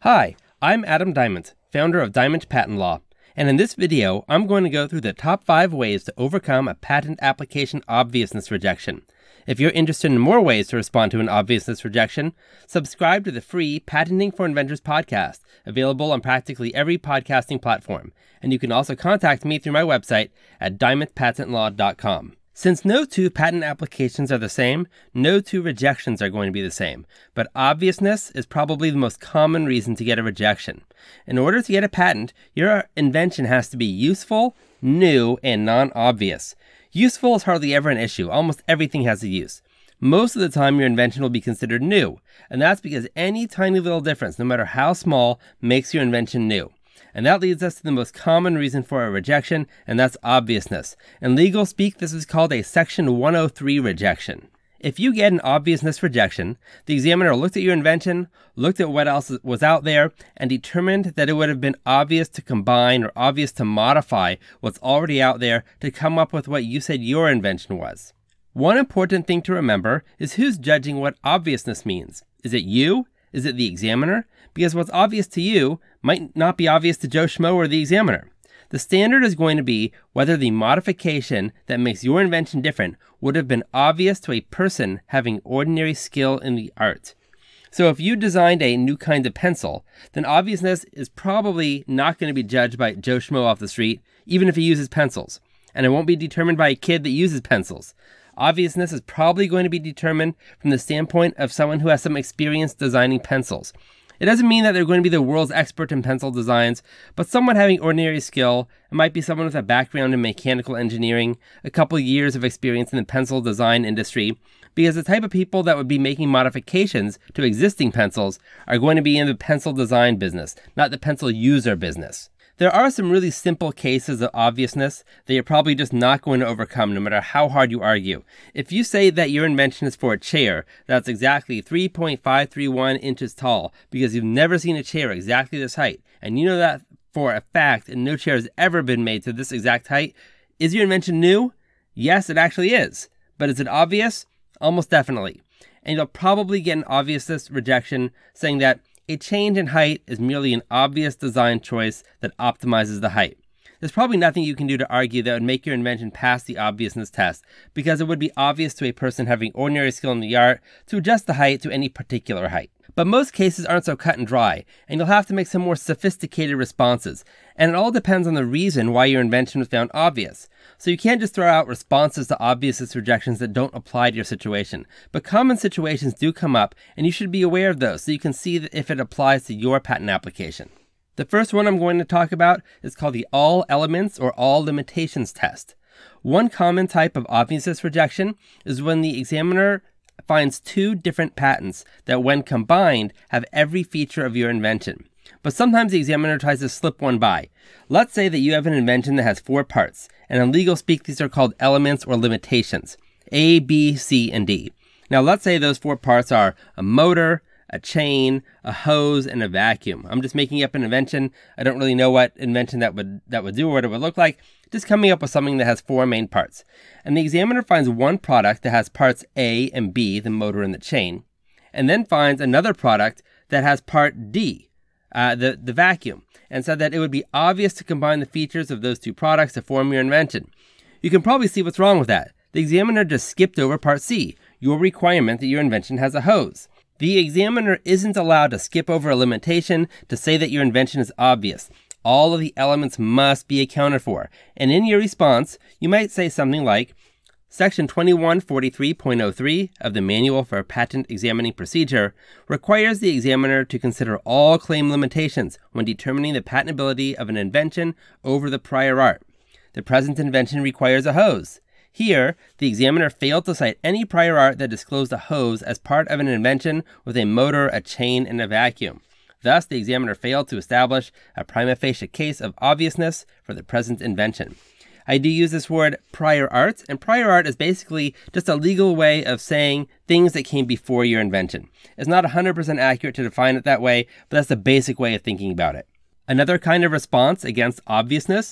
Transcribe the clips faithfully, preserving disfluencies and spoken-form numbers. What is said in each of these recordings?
Hi, I'm Adam Diamond, founder of Diamond Patent Law, and in this video, I'm going to go through the top five ways to overcome a patent application obviousness rejection. If you're interested in more ways to respond to an obviousness rejection, subscribe to the free Patenting for Inventors podcast, available on practically every podcasting platform, and you can also contact me through my website at diamond patent law dot com. Since no two patent applications are the same, no two rejections are going to be the same, but obviousness is probably the most common reason to get a rejection. In order to get a patent, your invention has to be useful, new, and non-obvious. Useful is hardly ever an issue. Almost everything has a use. Most of the time, your invention will be considered new, and that's because any tiny little difference, no matter how small, makes your invention new. And that leads us to the most common reason for a rejection, and that's obviousness. In legal speak, this is called a Section one oh three rejection. If you get an obviousness rejection, the examiner looked at your invention, looked at what else was out there, and determined that it would have been obvious to combine or obvious to modify what's already out there to come up with what you said your invention was. One important thing to remember is who's judging what obviousness means. Is it you? Is it the examiner? Because what's obvious to you might not be obvious to Joe Schmo or the examiner. The standard is going to be whether the modification that makes your invention different would have been obvious to a person having ordinary skill in the art. So if you designed a new kind of pencil, then obviousness is probably not going to be judged by Joe Schmo off the street, even if he uses pencils. And it won't be determined by a kid that uses pencils. Obviousness is probably going to be determined from the standpoint of someone who has some experience designing pencils. It doesn't mean that they're going to be the world's expert in pencil designs, but someone having ordinary skill. It might be someone with a background in mechanical engineering, a couple years of experience in the pencil design industry, because the type of people that would be making modifications to existing pencils are going to be in the pencil design business, not the pencil user business. There are some really simple cases of obviousness that you're probably just not going to overcome no matter how hard you argue. If you say that your invention is for a chair that's exactly three point five three one inches tall because you've never seen a chair exactly this height, and you know that for a fact and no chair has ever been made to this exact height, is your invention new? Yes, it actually is. But is it obvious? Almost definitely. And you'll probably get an obviousness rejection saying that a change in height is merely an obvious design choice that optimizes the height. There's probably nothing you can do to argue that would make your invention pass the obviousness test, because it would be obvious to a person having ordinary skill in the art to adjust the height to any particular height. But most cases aren't so cut and dry, and you'll have to make some more sophisticated responses, and it all depends on the reason why your invention was found obvious. So you can't just throw out responses to obviousness rejections that don't apply to your situation. But common situations do come up, and you should be aware of those so you can see if it applies to your patent application. The first one I'm going to talk about is called the all elements or all limitations test. One common type of obviousness rejection is when the examiner finds two different patents that when combined have every feature of your invention. But sometimes the examiner tries to slip one by. Let's say that you have an invention that has four parts, and in legal speak these are called elements or limitations, A, B, C, and D. Now let's say those four parts are a motor, a chain, a hose, and a vacuum. I'm just making up an invention. I don't really know what invention that would that would do or what it would look like. Just coming up with something that has four main parts. And the examiner finds one product that has parts A and B, the motor and the chain, and then finds another product that has part D, uh, the, the vacuum, and said that it would be obvious to combine the features of those two products to form your invention. You can probably see what's wrong with that. The examiner just skipped over part C, your requirement that your invention has a hose. The examiner isn't allowed to skip over a limitation to say that your invention is obvious. All of the elements must be accounted for. And in your response, you might say something like, Section twenty-one forty-three point oh three of the Manual for Patent Examining Procedure requires the examiner to consider all claim limitations when determining the patentability of an invention over the prior art. The present invention requires a hose. Here, the examiner failed to cite any prior art that disclosed a hose as part of an invention with a motor, a chain, and a vacuum. Thus, the examiner failed to establish a prima facie case of obviousness for the present invention. I do use this word prior art, and prior art is basically just a legal way of saying things that came before your invention. It's not one hundred percent accurate to define it that way, but that's the basic way of thinking about it. Another kind of response against obviousness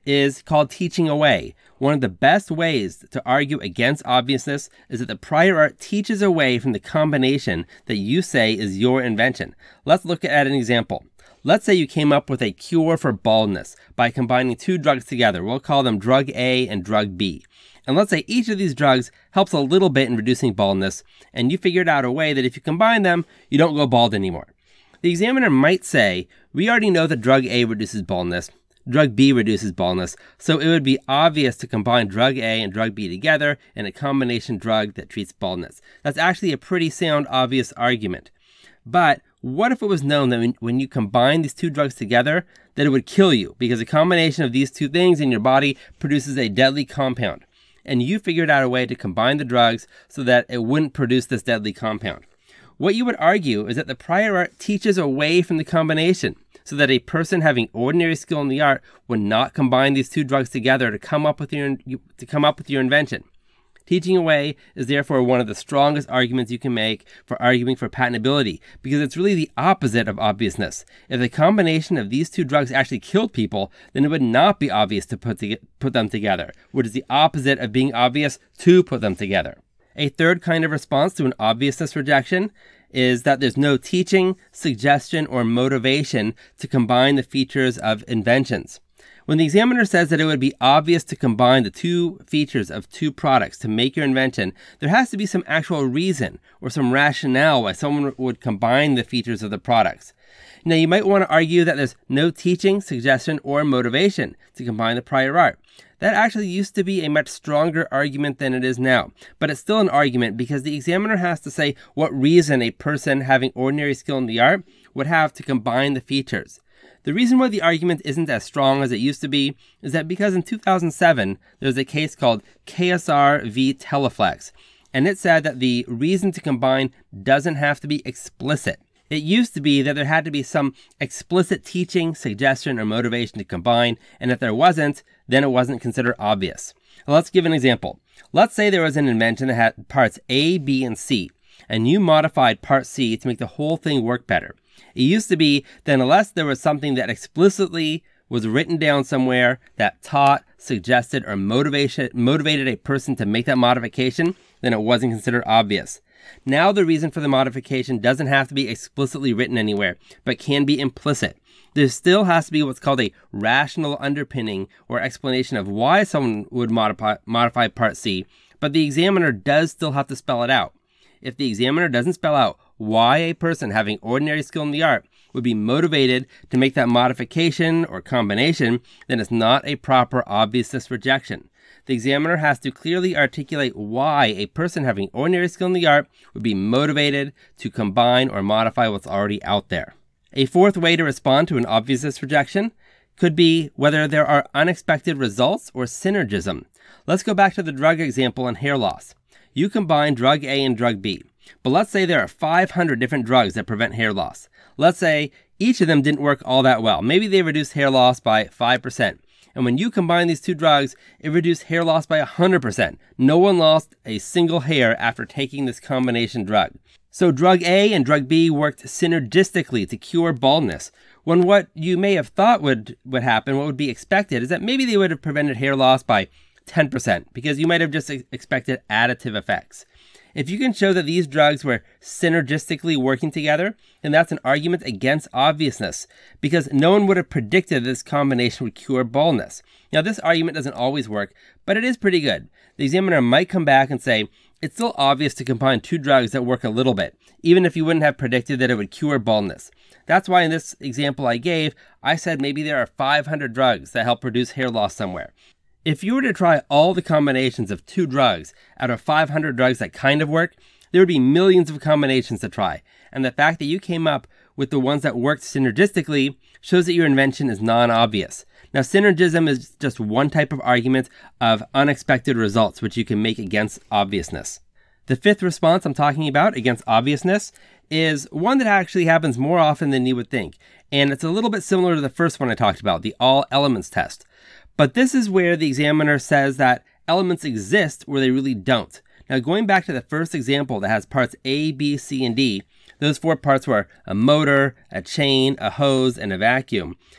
is called teaching away. One of the best ways to argue against obviousness is that the prior art teaches away from the combination that you say is your invention. Let's look at an example. Let's say you came up with a cure for baldness by combining two drugs together. We'll call them drug A and drug B. And let's say each of these drugs helps a little bit in reducing baldness, and you figured out a way that if you combine them, you don't go bald anymore. The examiner might say, we already know that drug A reduces baldness, drug B reduces baldness, so it would be obvious to combine drug A and drug B together in a combination drug that treats baldness. That's actually a pretty sound, obvious argument. But what if it was known that when, when you combine these two drugs together, that it would kill you because a combination of these two things in your body produces a deadly compound? And you figured out a way to combine the drugs so that it wouldn't produce this deadly compound. What you would argue is that the prior art teaches away from the combination, so that a person having ordinary skill in the art would not combine these two drugs together to come up with your, to come up with your invention. Teaching away is therefore one of the strongest arguments you can make for arguing for patentability, because it's really the opposite of obviousness. If the combination of these two drugs actually killed people, then it would not be obvious to put, to put them together, which is the opposite of being obvious to put them together. A third kind of response to an obviousness rejection is that there's no teaching, suggestion, or motivation to combine the features of inventions. When the examiner says that it would be obvious to combine the two features of two products to make your invention, there has to be some actual reason or some rationale why someone would combine the features of the products. Now, you might want to argue that there's no teaching, suggestion, or motivation to combine the prior art. That actually used to be a much stronger argument than it is now, but it's still an argument because the examiner has to say what reason a person having ordinary skill in the art would have to combine the features. The reason why the argument isn't as strong as it used to be is that because in two thousand seven, there was a case called K S R v Teleflex, and it said that the reason to combine doesn't have to be explicit. It used to be that there had to be some explicit teaching, suggestion, or motivation to combine, and if there wasn't, then it wasn't considered obvious. Well, let's give an example. Let's say there was an invention that had parts A, B, and C, and you modified part C to make the whole thing work better. It used to be that unless there was something that explicitly was written down somewhere that taught, suggested, or motivation, motivated a person to make that modification, then it wasn't considered obvious. Now the reason for the modification doesn't have to be explicitly written anywhere, but can be implicit. There still has to be what's called a rational underpinning or explanation of why someone would modify, modify part C, but the examiner does still have to spell it out. If the examiner doesn't spell out why a person having ordinary skill in the art would be motivated to make that modification or combination, then it's not a proper obviousness rejection. The examiner has to clearly articulate why a person having ordinary skill in the art would be motivated to combine or modify what's already out there. A fourth way to respond to an obviousness rejection could be whether there are unexpected results or synergism. Let's go back to the drug example on hair loss. You combine drug A and drug B, but let's say there are five hundred different drugs that prevent hair loss. Let's say each of them didn't work all that well. Maybe they reduced hair loss by five percent. And when you combine these two drugs, it reduced hair loss by one hundred percent. No one lost a single hair after taking this combination drug. So drug A and drug B worked synergistically to cure baldness, when what you may have thought would, would happen, what would be expected, is that maybe they would have prevented hair loss by ten percent, because you might have just expected additive effects. If you can show that these drugs were synergistically working together, then that's an argument against obviousness, because no one would have predicted this combination would cure baldness. Now, this argument doesn't always work, but it is pretty good. The examiner might come back and say, it's still obvious to combine two drugs that work a little bit, even if you wouldn't have predicted that it would cure baldness. That's why in this example I gave, I said maybe there are five hundred drugs that help reduce hair loss somewhere. If you were to try all the combinations of two drugs out of five hundred drugs that kind of work, there would be millions of combinations to try. And the fact that you came up with the ones that worked synergistically shows that your invention is non-obvious. Now, synergism is just one type of argument of unexpected results, which you can make against obviousness. The fifth response I'm talking about against obviousness is one that actually happens more often than you would think. And it's a little bit similar to the first one I talked about, the all elements test. But this is where the examiner says that elements exist where they really don't. Now, going back to the first example that has parts A, B, C, and D, those four parts were a motor, a chain, a hose, and a vacuum.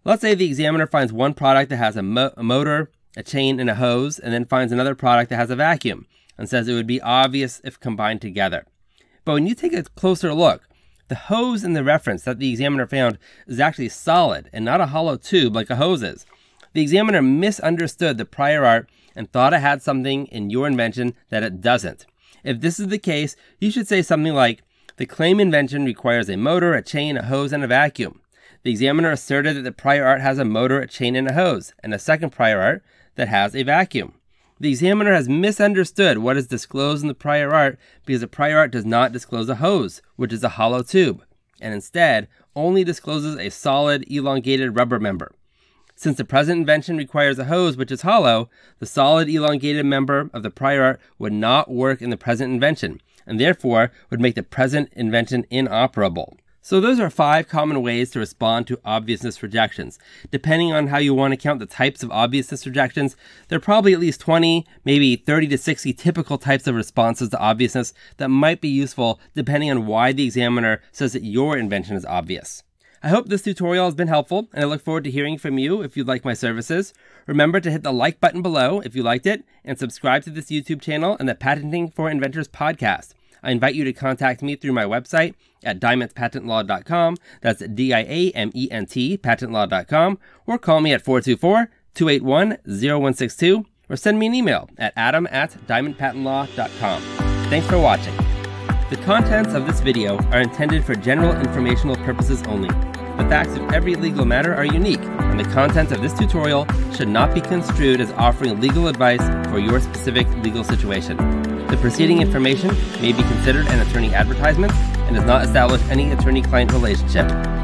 Let's say the examiner finds one product that has a, mo a motor, a chain, and a hose, and then finds another product that has a vacuum, and says it would be obvious if combined together. But when you take a closer look, the hose in the reference that the examiner found is actually solid and not a hollow tube like a hose is. The examiner misunderstood the prior art and thought it had something in your invention that it doesn't. If this is the case, you should say something like, the claim invention requires a motor, a chain, a hose, and a vacuum. The examiner asserted that the prior art has a motor, a chain, and a hose, and a second prior art that has a vacuum. The examiner has misunderstood what is disclosed in the prior art because the prior art does not disclose a hose, which is a hollow tube, and instead only discloses a solid, elongated rubber member. Since the present invention requires a hose which is hollow, the solid, elongated member of the prior art would not work in the present invention, and therefore would make the present invention inoperable. So those are five common ways to respond to obviousness rejections. Depending on how you want to count the types of obviousness rejections, there are probably at least twenty, maybe thirty to sixty typical types of responses to obviousness that might be useful depending on why the examiner says that your invention is obvious. I hope this tutorial has been helpful, and I look forward to hearing from you if you'd like my services. Remember to hit the like button below if you liked it, and subscribe to this YouTube channel and the Patenting for Inventors podcast. I invite you to contact me through my website at diamond patent law dot com, that's D I A M E N T, patent law dot com, or call me at four two four, two eight one, zero one six two, or send me an email at adam at diamond patent law dot com. Thanks for watching. The contents of this video are intended for general informational purposes only. The facts of every legal matter are unique, and the contents of this tutorial should not be construed as offering legal advice for your specific legal situation. The preceding information may be considered an attorney advertisement and does not establish any attorney-client relationship.